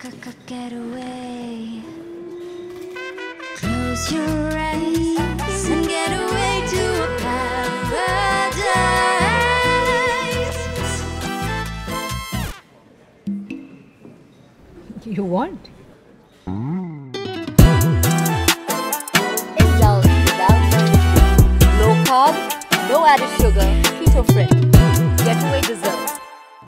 Get away. Close your eyes and get away to a paradise. You want? Indulge without low carb, no added sugar, keto-friendly. Getaway dessert.